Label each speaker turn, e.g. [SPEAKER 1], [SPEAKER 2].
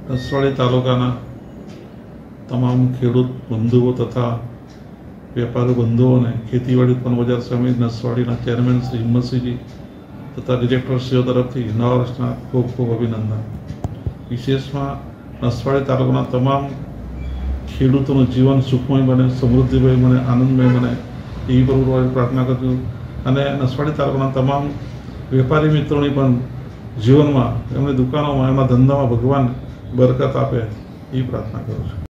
[SPEAKER 1] નસવાડી તાલુકાના તમામ ખેડૂત બંધુઓ તથા વેપારી બંધુઓને ખેતીવાડી ઉત્પન્ન બજાર સમિતિ નસવાડીના ચેરમેન શ્રી હિંમતસિંહજી તથા ડિરેક્ટરશ્રીઓ તરફથી નવા વર્ષના ખૂબ ખૂબ અભિનંદન. વિશેષમાં નસવાડી તાલુકાના તમામ ખેડૂતોનું જીવન સુખમય બને, સમૃદ્ધિમય બને, આનંદમય બને એવી પ્રભુની પ્રાર્થના કરું છું. અને નસવાડી તાલુકાના તમામ વેપારી મિત્રોની પણ જીવનમાં, એમની દુકાનોમાં, એમના ધંધામાં ભગવાન બરકત આપે એ પ્રાર્થના કરું છું.